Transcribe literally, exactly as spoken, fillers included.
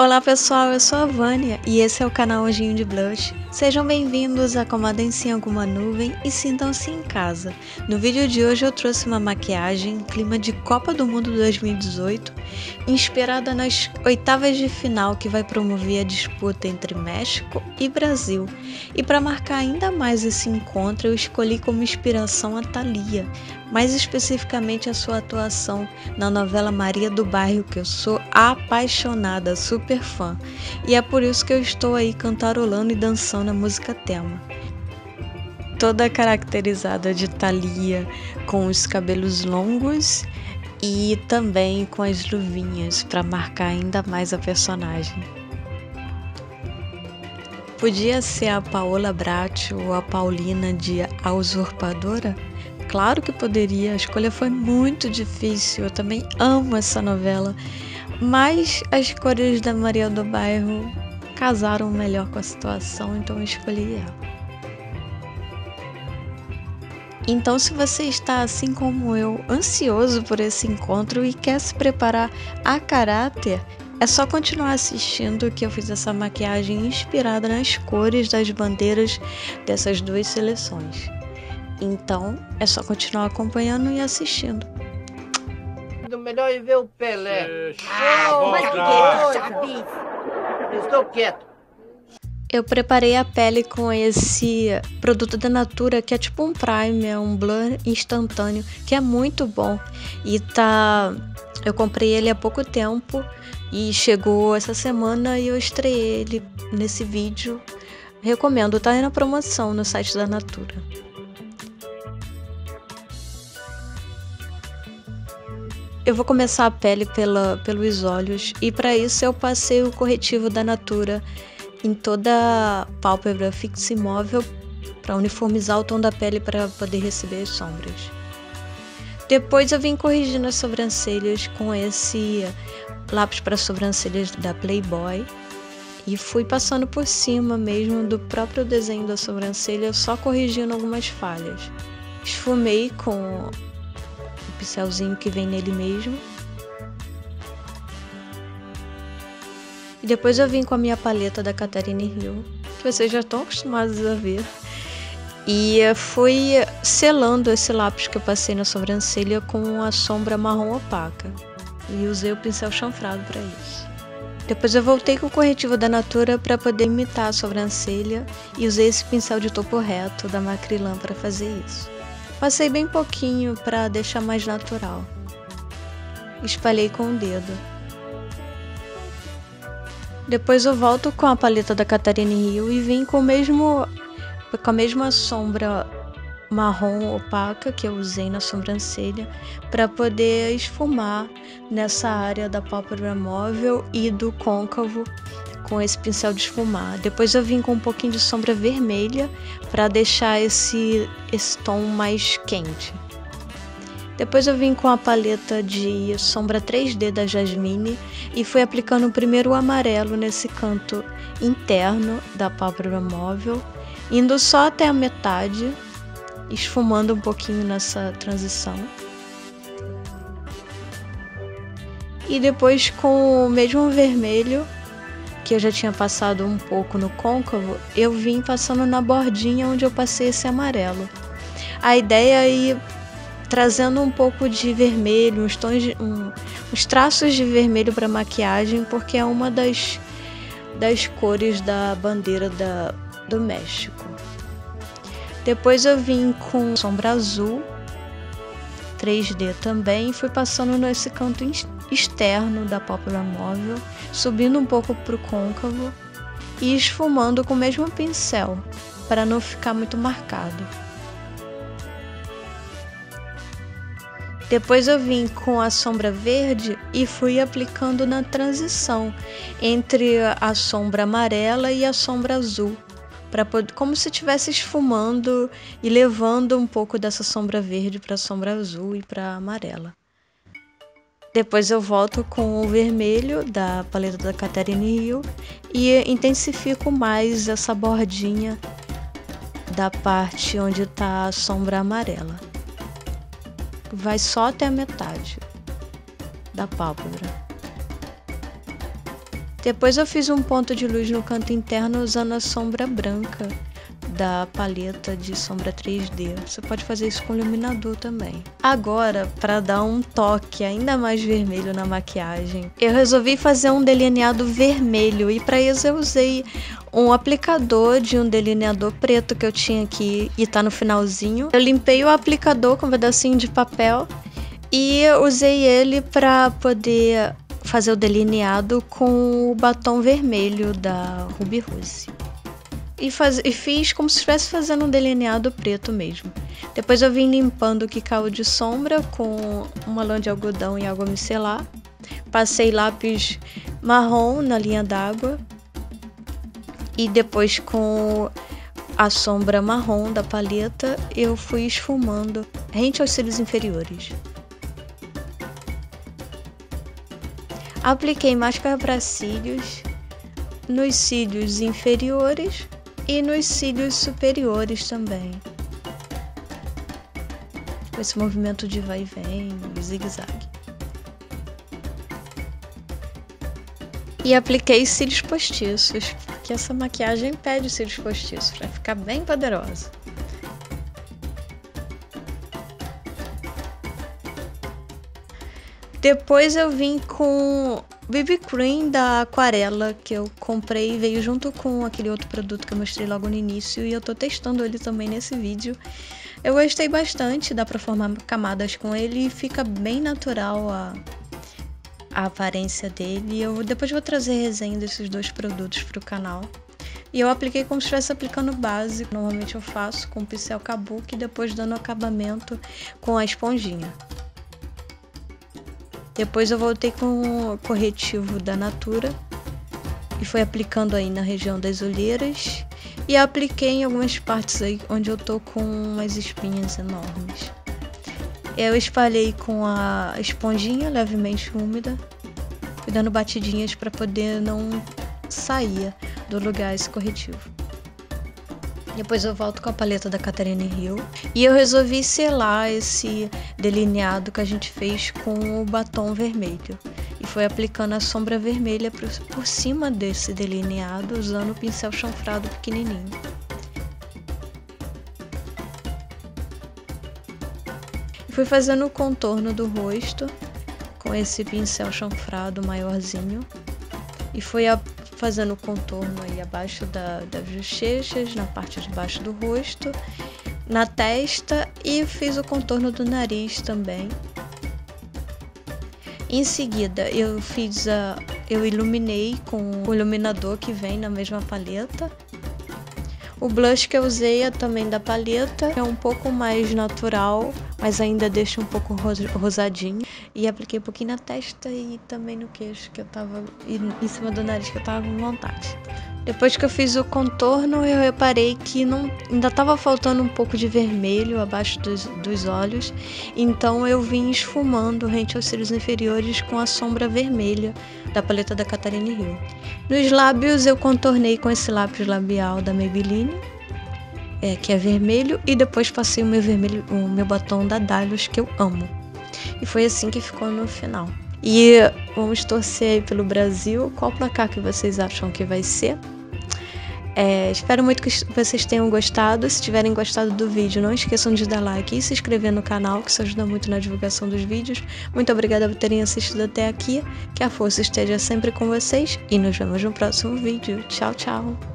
Olá pessoal, eu sou a Vânia e esse é o canal Anjinho de Blush. Sejam bem-vindos, acomodem-se em alguma nuvem e sintam-se em casa. No vídeo de hoje eu trouxe uma maquiagem clima de Copa do Mundo dois mil e dezoito, inspirada nas oitavas de final que vai promover a disputa entre México e Brasil. E para marcar ainda mais esse encontro, eu escolhi como inspiração a Thalia, mais especificamente a sua atuação na novela Maria do Bairro, que eu sou apaixonada, super fã. E é por isso que eu estou aí cantarolando e dançando a música tema. Toda caracterizada de Thalia, com os cabelos longos e também com as luvinhas para marcar ainda mais a personagem. Podia ser a Paola Bratti ou a Paulina de A Usurpadora? Claro que poderia, a escolha foi muito difícil, eu também amo essa novela, mas as cores da Maria do Bairro casaram melhor com a situação, então eu escolhi ela. Então, se você está, assim como eu, ansioso por esse encontro e quer se preparar a caráter, é só continuar assistindo que eu fiz essa maquiagem inspirada nas cores das bandeiras dessas duas seleções. Então, é só continuar acompanhando e assistindo. O melhor é ver o Pelé. Ah, mas que doido! Estou quieto. Eu preparei a pele com esse produto da Natura, que é tipo um primer, um blur instantâneo, que é muito bom. E tá... Eu comprei ele há pouco tempo e chegou essa semana e eu estreiei ele nesse vídeo. Recomendo, tá aí na promoção no site da Natura. Eu vou começar a pele pela, pelos olhos e para isso eu passei o corretivo da Natura em toda a pálpebra fixa e móvel para uniformizar o tom da pele para poder receber as sombras. Depois eu vim corrigindo as sobrancelhas com esse lápis para sobrancelhas da Playboy e fui passando por cima mesmo do próprio desenho da sobrancelha, só corrigindo algumas falhas. Esfumei com pincelzinho que vem nele mesmo. E depois eu vim com a minha paleta da Catherine Hill, que vocês já estão acostumados a ver. E fui selando esse lápis que eu passei na sobrancelha com a sombra marrom opaca. E usei o pincel chanfrado para isso. Depois eu voltei com o corretivo da Natura para poder imitar a sobrancelha e usei esse pincel de topo reto da Macrylan para fazer isso. Passei bem pouquinho para deixar mais natural. Espalhei com o dedo. Depois eu volto com a paleta da Catherine Hill e vim com, o mesmo, com a mesma sombra marrom opaca que eu usei na sobrancelha para poder esfumar nessa área da pálpebra móvel e do côncavo com esse pincel de esfumar. Depois eu vim com um pouquinho de sombra vermelha para deixar esse, esse tom mais quente. Depois eu vim com a paleta de sombra três D da Jasmine e fui aplicando primeiro o amarelo nesse canto interno da pálpebra móvel, indo só até a metade, esfumando um pouquinho nessa transição. E depois com o mesmo vermelho que eu já tinha passado um pouco no côncavo, eu vim passando na bordinha onde eu passei esse amarelo. A ideia é ir trazendo um pouco de vermelho, uns, tons de, um, uns traços de vermelho para maquiagem, porque é uma das, das cores da bandeira da, do México. Depois eu vim com sombra azul, três D também, e fui passando nesse canto externo da pálpebra móvel, subindo um pouco para o côncavo e esfumando com o mesmo pincel, para não ficar muito marcado. Depois eu vim com a sombra verde e fui aplicando na transição entre a sombra amarela e a sombra azul, para poder, como se estivesse esfumando e levando um pouco dessa sombra verde para a sombra azul e para a amarela. Depois eu volto com o vermelho da paleta da Catherine Hill e intensifico mais essa bordinha da parte onde está a sombra amarela. Vai só até a metade da pálpebra. Depois eu fiz um ponto de luz no canto interno usando a sombra branca da paleta de sombra três D. Você pode fazer isso com iluminador também. Agora, para dar um toque ainda mais vermelho na maquiagem, eu resolvi fazer um delineado vermelho e para isso eu usei um aplicador de um delineador preto que eu tinha aqui e tá no finalzinho. Eu limpei o aplicador com um pedacinho de papel e usei ele para poder fazer o delineado com o batom vermelho da Ruby Rose. E, faz, e fiz como se estivesse fazendo um delineado preto mesmo. Depois eu vim limpando o que caiu de sombra com uma lã de algodão e água micelar. Passei lápis marrom na linha d'água. E depois com a sombra marrom da paleta eu fui esfumando rente aos cílios inferiores. Apliquei máscara para cílios nos cílios inferiores e nos cílios superiores também. Com esse movimento de vai e vem, zigue-zague. E apliquei cílios postiços, que essa maquiagem pede cílios postiços para ficar bem poderosa. Depois eu vim com B B Cream da Aquarela, que eu comprei e veio junto com aquele outro produto que eu mostrei logo no início e eu tô testando ele também nesse vídeo. Eu gostei bastante, dá pra formar camadas com ele e fica bem natural a, a aparência dele. Eu depois vou trazer resenha desses dois produtos pro canal. E eu apliquei como se estivesse aplicando base, normalmente eu faço com o pincel kabuki e depois dando acabamento com a esponjinha. Depois eu voltei com o corretivo da Natura e fui aplicando aí na região das olheiras e apliquei em algumas partes aí onde eu tô com umas espinhas enormes. Eu espalhei com a esponjinha levemente úmida, fui dando batidinhas para poder não sair do lugar esse corretivo. Depois eu volto com a paleta da Catherine Hill e eu resolvi selar esse delineado que a gente fez com o batom vermelho. E foi aplicando a sombra vermelha por, por cima desse delineado usando o pincel chanfrado pequenininho. E fui fazendo o contorno do rosto com esse pincel chanfrado maiorzinho. E fui a fazendo o contorno aí abaixo da, das bochechas, na parte de baixo do rosto, na testa e fiz o contorno do nariz também. Em seguida eu fiz a, eu iluminei com o iluminador que vem na mesma paleta. O blush que eu usei é também da paleta, é um pouco mais natural, mas ainda deixa um pouco rosadinho. E apliquei um pouquinho na testa e também no queixo, que eu tava, e em cima do nariz, que eu tava com vontade. Depois que eu fiz o contorno, eu reparei que não, ainda tava faltando um pouco de vermelho abaixo dos, dos olhos. Então eu vim esfumando rente aos cílios inferiores com a sombra vermelha da paleta da Catherine Hill. Nos lábios eu contornei com esse lápis labial da Maybelline, é, que é vermelho, e depois passei o meu vermelho, o meu batom da Dylos, que eu amo. E foi assim que ficou no final. E vamos torcer aí pelo Brasil. Qual placar que vocês acham que vai ser? É, espero muito que vocês tenham gostado. Se tiverem gostado do vídeo, não esqueçam de dar like e se inscrever no canal, que isso ajuda muito na divulgação dos vídeos. Muito obrigada por terem assistido até aqui. Que a força esteja sempre com vocês e nos vemos no próximo vídeo. Tchau, tchau!